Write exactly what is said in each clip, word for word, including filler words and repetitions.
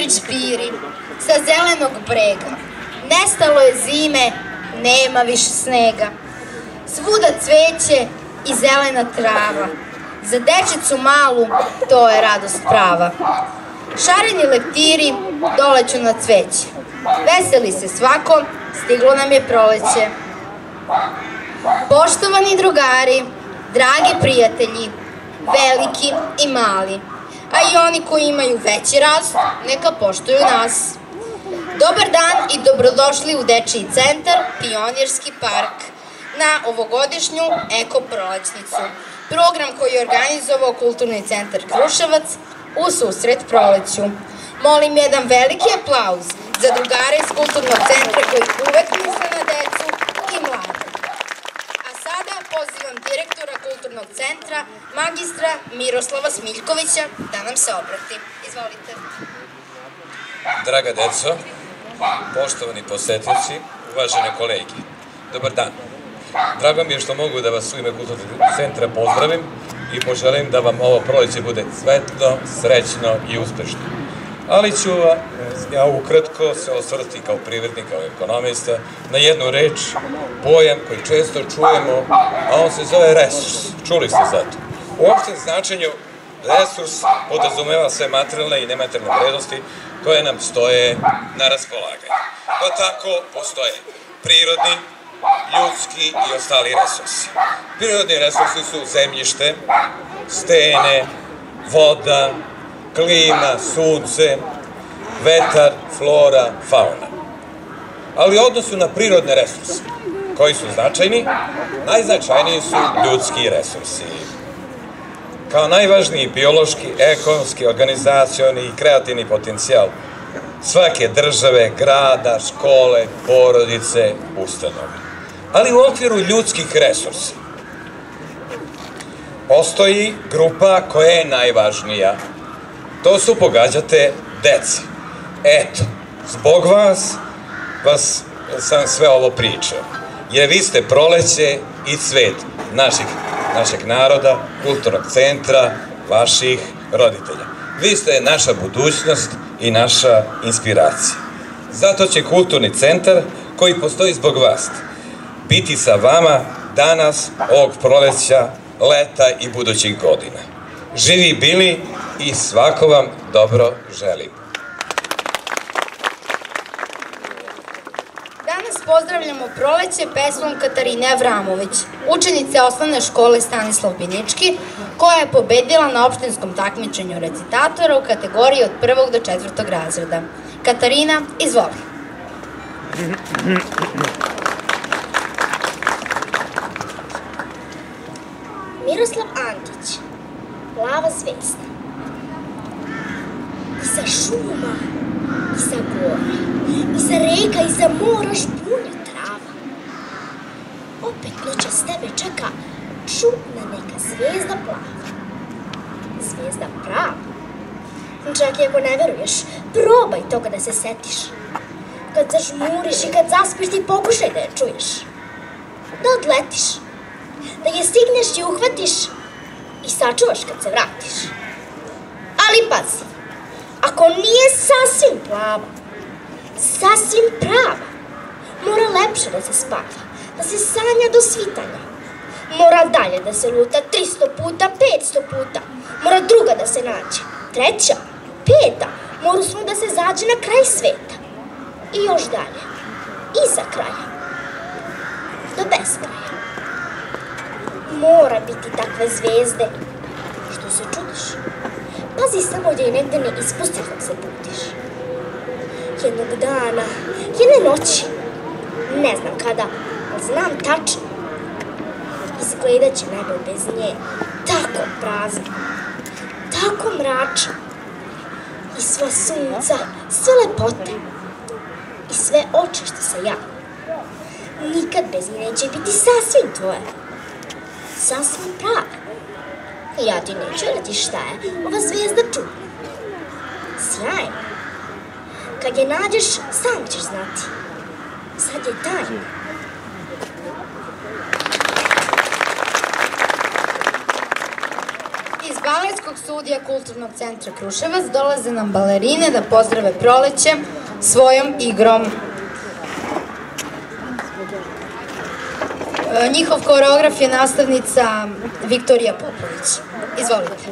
Đurić piri sa zelenog brega. Nestalo je zime, nema više snega. Svuda cveće i zelena trava. Za dečicu malu to je radost prava. Šareni leptiri doleću na cveće. Veseli se svako, stiglo nam je proleće. Poštovani drugari, dragi prijatelji, veliki i mali, a i oni koji imaju veći rast, neka poštuju nas. Dobar dan i dobrodošli u Dečiji centar Pionirski park na ovogodišnju Eko prolećnicu, program koji je organizovao Kulturni centar Kruševac u susret proleću. Molim jedan veliki aplauz za drugare iz Kulturnog centra koji uvek misle na decu i mlade. A sada pozivam direktora Kulturnog centra, magistra Miroslava Smiljkovića, da nam se obrati. Izvolite. Draga deco, poštovani posetioci, uvažene kolege, dobar dan. Drago mi je što mogu da vas u ime Kulturnog centra pozdravim i poželim da vam ovo proleće bude svetlo, srećno i uspešno. Ali ću ja ukratko se osvrti kao privrednik, kao ekonomista, na jednu reč, pojam koji često čujemo, a on se zove resurs. Čuli ste za to. U opštem značenju resurs podrazumeva sve materijalne i nematerijalne vrednosti koje nam stoje na raspolaganju. Pa tako postoje prirodni, ljudski i ostali resursi. Prirodni resursi su zemljište, stene, voda, klima, sunce, vetar, flora, fauna. Ali u odnosu na prirodne resurse, koji su značajni, najznačajniji su ljudski resursi. Kao najvažniji biološki, ekonomski, organizacioni i kreativni potencijal svake države, grada, škole, porodice, ustanove. Ali u okviru ljudskih resursa postoji grupa koja je najvažnija. To su, pogađate, deca. Eto, zbog vas, vas sam sve ovo pričao. Jer vi ste proleće i cvet naših, našeg naroda, kulturnog centra, vaših roditelja. Vi ste naša budućnost i naša inspiracija. Zato će Kulturni centar, koji postoji zbog vas, biti sa vama danas, ovog proleća, leta i budućih godina. Živi bili i svako vam dobro želim. Danas pozdravljamo proleće pesmom Katarine Avramović, učenice osnovne škole Stanislav Binički, koja je pobedila na opštinskom takmičenju recitatora u kategoriji od prvog do četvrtog razreda. Katarina, izvoli. Miroslav Antić, Plava zvezda. Iza šuma, iza gora, iza reka, iza mora žbunja trava. Opet noćas tebe čeka čudna neka zvezda plava. Zvezda prava. Čak i ako ne veruješ, probaj toga da se setiš. Kad zažmuriš i kad zaspiš ti pokušaj da je čuješ. Da odletiš. Da je stigneš i uhvatiš i sačuvaš kad se vratiš. Ali pazi, ako nije sasvim plava, sasvim prava, mora lepše da se spava, da se sanja do svitanja. Mora dalje da se luta tristo puta, petsto puta, mora druga da se nađe, treća, peta, mora smo da se zađe na kraj sveta. I još dalje, iza kraja, do beskraja. Mora biti takve zvezde, što se čudiš. Pazi samo da je negde ne ispustiš dok se budiš. Jednog dana, jedne noći, ne znam kada, ali znam tačno, izgledat će nebo bez nje tako prazno, tako mračno. I sva sunca, sve lepote i sve oči što se javljaju. Nikad bez nje neće biti sasvim tvoje. Sasvim prave. I ja ti neću reći šta je ova zvezda čudna. Sjajna. Kad je nađeš, sam ćeš znati. Sad je tajna. Baletskog studija Kulturnog centra Kruševac dolaze nam balerine da pozdrave proleće svojom igrom. Njihov koreograf je nastavnica Viktorija Popović. Izvolite.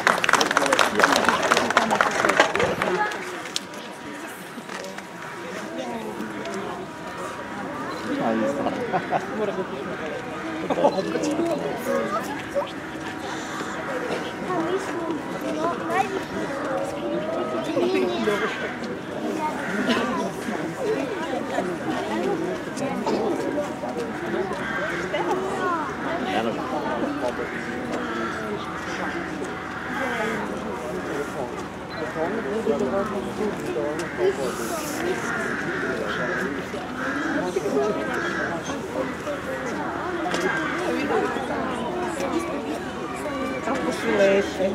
Kako su lepe,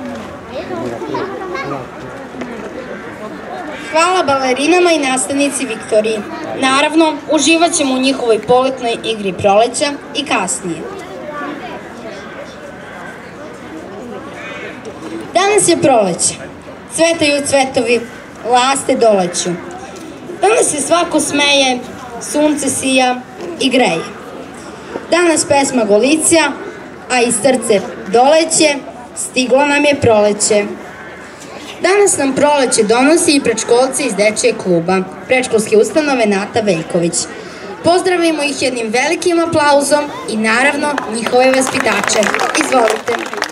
Hvala balerinama i nastavnici Viktoriji. Naravno, uživat ćemo u njihovoj poletnoj igri proleća i kasnije. Danas je proleće. Cvetaju cvetovi, laste doleću. Danas se svako smeje, sunce sija i greje. Danas pesma Golicija, a iz srce doleće, stiglo nam je proleće. Danas nam proleće donosi i predškolci iz dečijeg kluba, predškolske ustanove Nata Veljković. Pozdravimo ih jednim velikim aplauzom i naravno njihove vaspitače. Izvolite.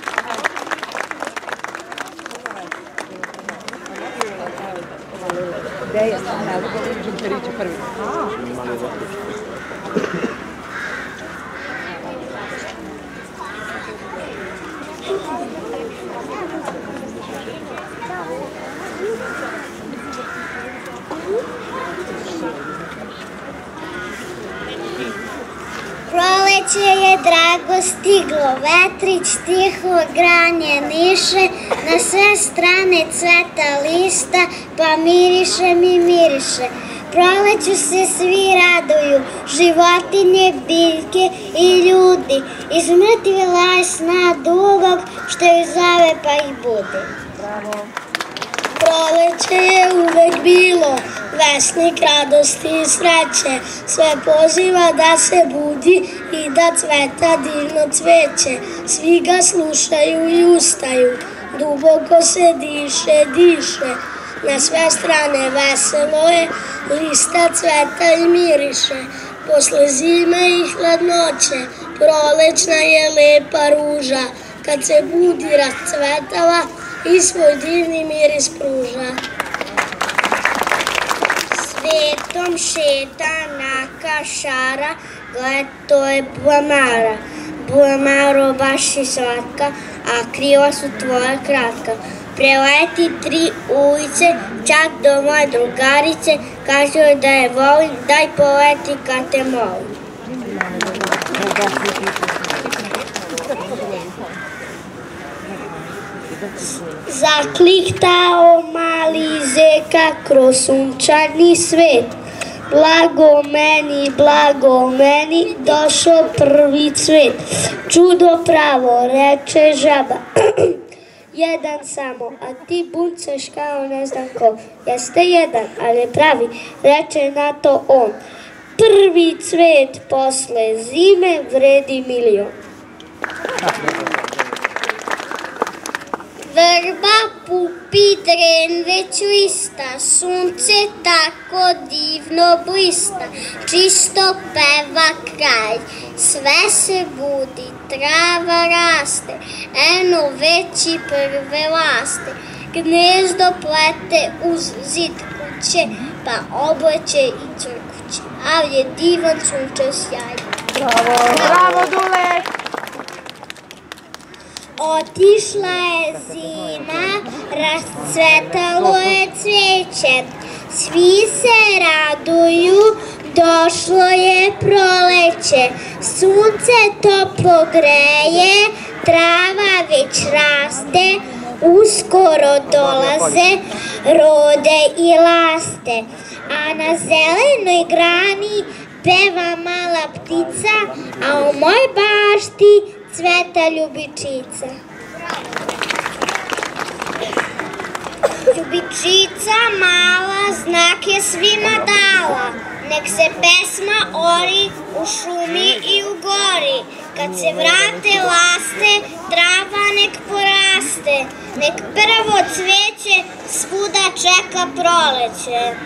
Proleće je drago stiglo, vetrić tiho granje niše, na sve strane cveta lista, pa miriše mi miriše. Proleću se svi raduju, životinje, biljke i ljudi, iz mrtvila sna dugog, što ih zove pa ih budi. Proleće je uvek bilo, vesnik radosti i sreće, sve poziva da se budi i da cveta divno cveće. Svi ga slušaju i ustaju, duboko se diše, diše, na sve strane veselo je, lista cveta i miriše. Posle zime i hladnoće, prolećna je lepa ruža, kad se budi rascvetala i svoj divni miris pruža. Svetom šeta naka šara, gled to je Buamara. Buamaro baš i slatka, a krila su tvoja kratka. Preleti tri ulice, čak do moje drugarice, kaže joj da je volim, daj poleti kad te molim. Zakliktao mali zeka kroz sunčani svet. Blago meni, blago meni, došao prvi cvet. Čudo pravo, reče žaba. Jedan samo, a ti buncaš kao ne znam ko. Jeste jedan, ali pravi, reče na to on. Prvi cvet posle zime vredi milion. Vrba, pupitren već lista, sunce tako divno blista, čisto peva kralj, sve se budi, trava raste, eno već i prve laste, gnezdo plete uz zid kuće, pa obleće i crkuće, ali je divan sunčev sjaj. Bravo, bravo Dule! Otišla je zima, rascvetalo je cveće, svi se raduju, došlo je proleće, sunce toplo greje, trava već raste, uskoro dolaze rode i laste, a na zelenoj grani peva mala ptica, a u mojoj bašti cveta ljubičica. Ljubičica mala znak je svima dala, nek se pesma ori u šumi i u gori. Kad se vrate laste, trava nek poraste, nek prvo cveće svuda čeka proleće.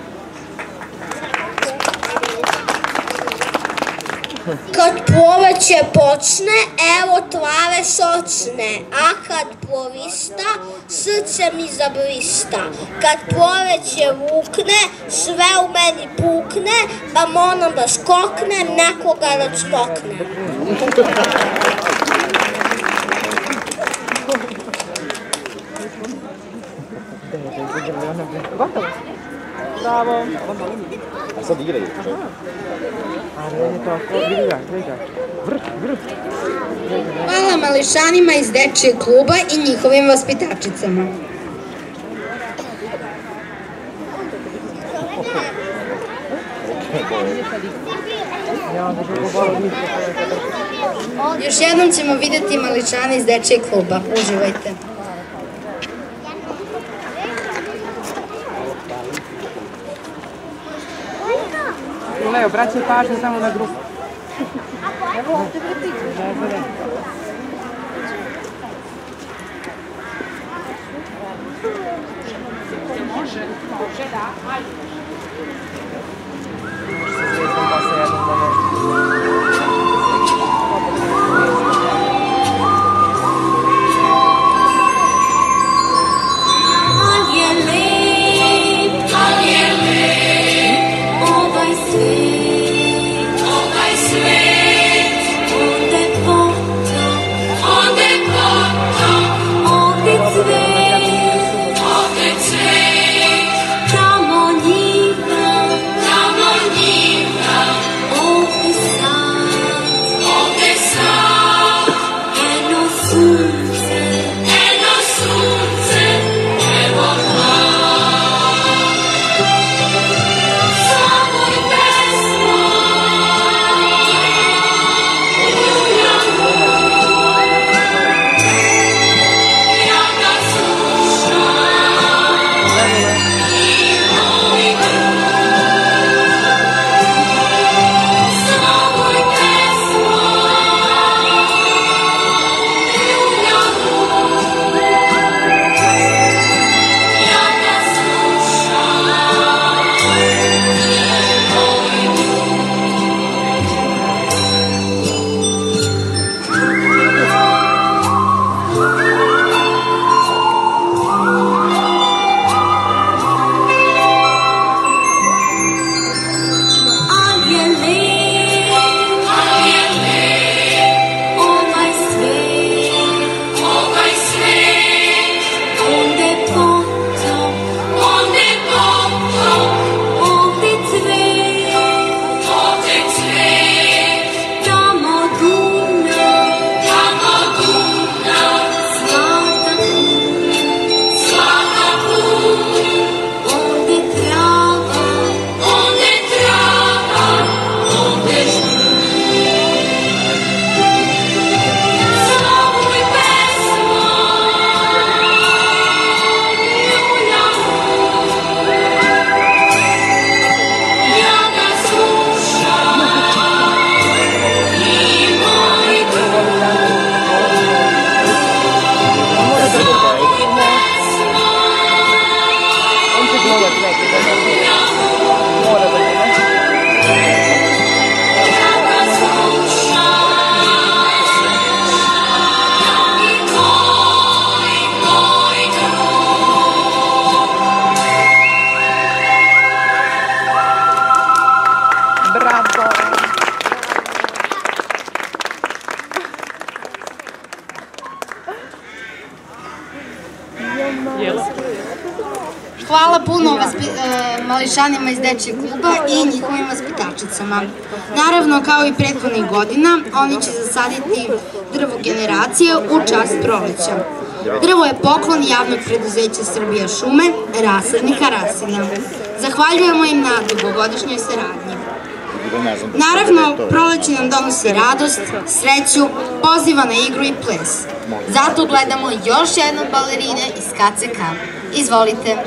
Kad proleće počne, evo trave sočne, a kad provista, srce mi zablista. Kad proleće vukne, sve u meni pukne, pa moram da skoknem, nekoga da skokne. Gotovo? Bravo. A sad igraju. Ali je to, vidi ga, vidi ga. Vrh, vrh. Hvala mališanima iz dečijeg kluba i njihovim vaspitačicama. Još jednom ćemo vidjeti mališane iz dečijeg kluba. Uživajte. Leo, obraćaj pažnju samo na grupu. Može, može, da, ajde. Hvala puno mališanima iz dečijeg kluba i njihovim vaspitačicama. Naravno, kao i prethodnih godina, oni će zasaditi drvo generacije u čast proleća. Drvo je poklon javnog preduzeća Srbija šume, rasadnika Rasina. Zahvaljujemo im na dugogodišnjoj saradnji. Naravno, proleće nam donosi radost, sreću, poziva na igru i ples. Zato gledamo još jednom balerine iz K C K. Izvolite.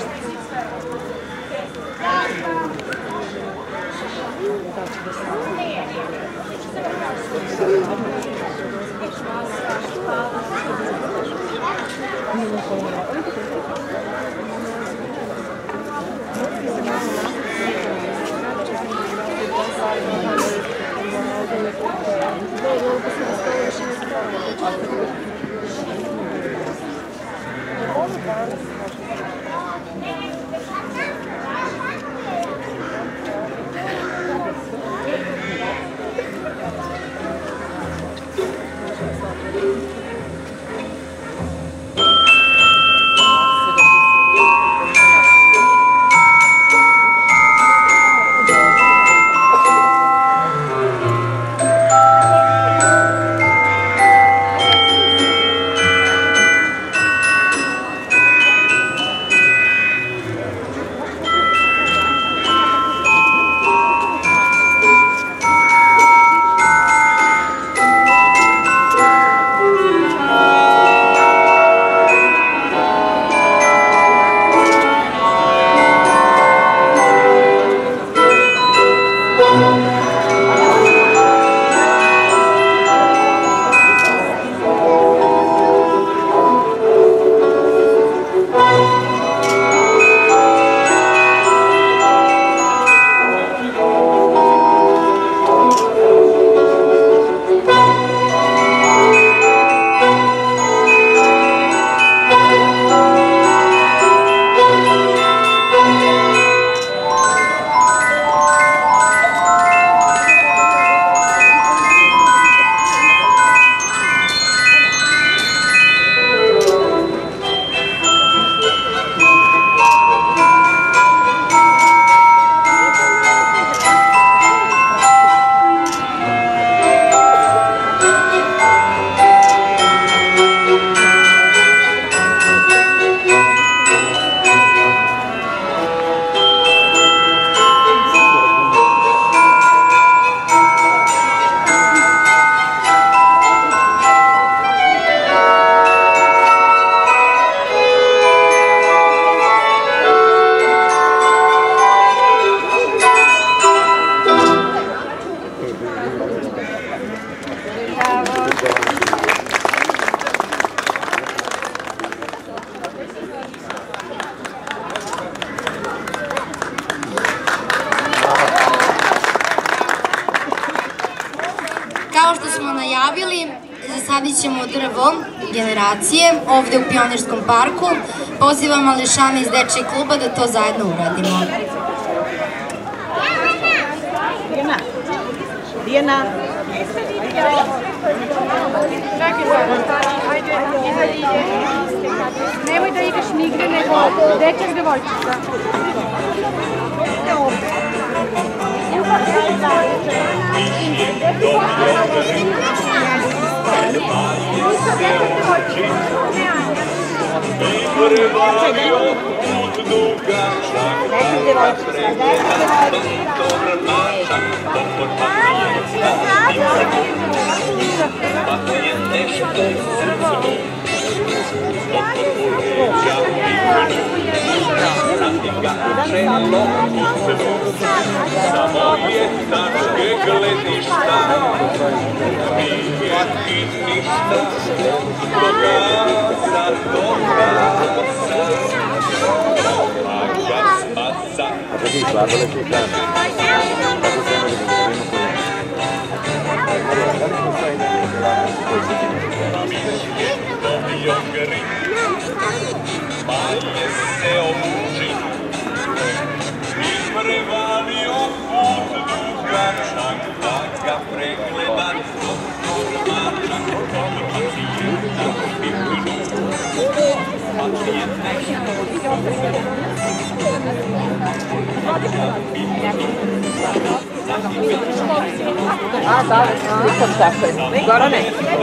Sadit ćemo drvo generacije ovde u Pionirskom parku. Pozivam mališane iz dečijeg kluba da to zajedno uradimo. Dijana. Dijana. Čekaj sad, ajde, ide. Nemoj da ideš nigde, nego dečak, devojčica. Ide ovde. Samo je tačke gledišta, nije ti ništa, dogaza, dogaza, maga spaca. A perché il guardo le tue Pa je se obuči i prevalio put dugačak, da ga pregleda domačak. A, da, nikad tako. Gorane.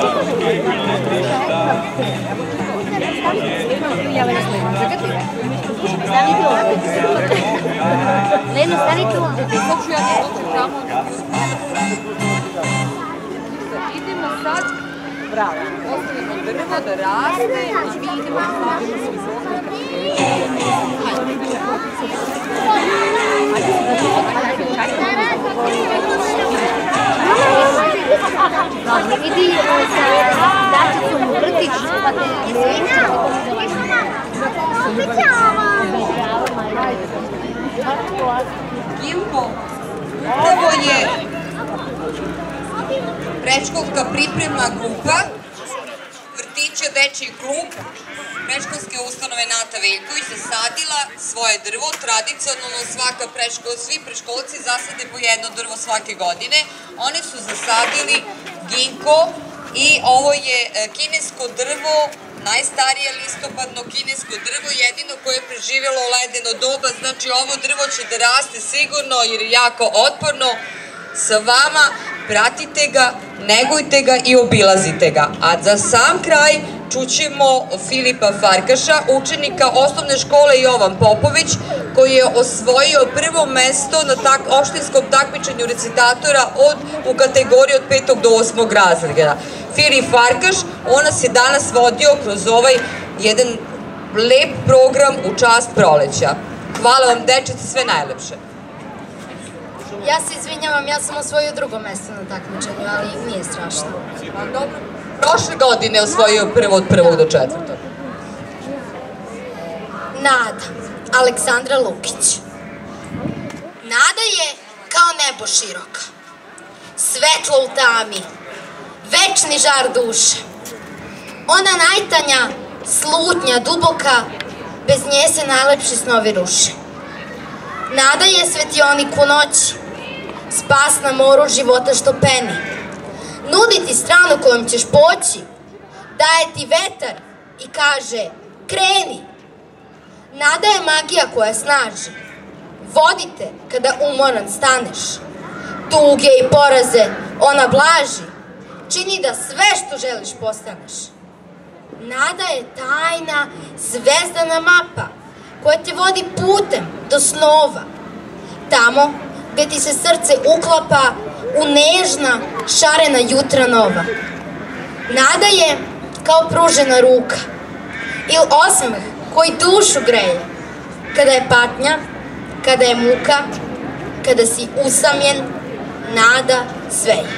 Leno, stani tu. Hoću ja da dođem tamo. Idemo sad. Bravo. Ostavimo drvo da raste i mi idemo sad. Idi sa dačicom u vrtić, pa te izvinjam. Gimpo, upravo je predškolska pripremna grupa vrtića Dečiji klub predškolske ustanove Nata Veljković zasadila svoje drvo. Tradicionalno svaka preškol, svi preškolci zasade po jedno drvo svake godine. Oni su zasadili ginko i ovo je kinesko drvo, najstarije listopadno kinesko drvo, jedino koje je preživjelo ledeno doba. Znači ovo drvo će da raste sigurno jer je jako otporno. Sa vama, pratite ga, negujte ga i obilazite ga. A za sam kraj čućemo Filipa Farkaša, učenika osnovne škole Jovan Popović, koji je osvojio prvo mesto na tak, opštinskom takmičenju recitatora od, u kategoriji od petog do osmog razreda. Filip Farkaš, on nas je danas vodio kroz ovaj jedan lep program u čast proleća. Hvala vam, dečeci, sve najlepše. Ja se izvinjavam, ja sam osvojio drugo mesto na takmičenju, ali nije strašno. Dobro. Prošle godine je osvojio prvo od prvog do četvrtog. Nada, Aleksandra Lukić. Nada je kao nebo široka, svetlo u tami, večni žar duše. Ona najtanja, slutnja, duboka, bez nje se najlepši snovi ruše. Nada je svetionik u noći, spas na moru života što peni. Nudi ti stranu kojom ćeš poći, daje ti vetar i kaže kreni. Nada je magija koja snaži, vodite kada umoran staneš. Tuge i poraze ona blaži, čini da sve što želiš postaneš. Nada je tajna zvezdana mapa koja te vodi putem do snova, tamo gde ti se srce uklapa u nežna, šarena jutra nova. Nada je kao pružena ruka ili osmeh koji dušu greje, kada je patnja, kada je muka, kada si usamljen, nada sveje.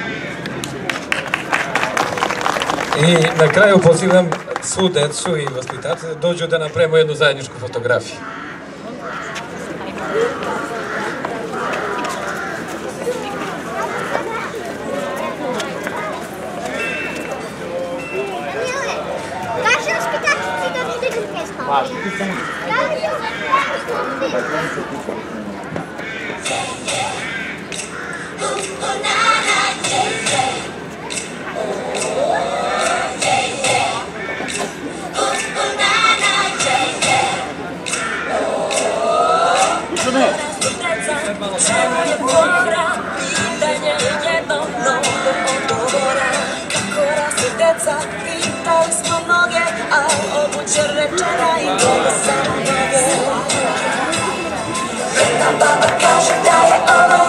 I na kraju pozivam svu decu i vaspitače da dođu da napravimo jednu zajedničku fotografiju. Pitanje jednom mnogo odgovora. Kako rastu deca, pitali smo mnoge, a obuće rečena i mnogo samo mnoge. Jedna baba kaže da je ovo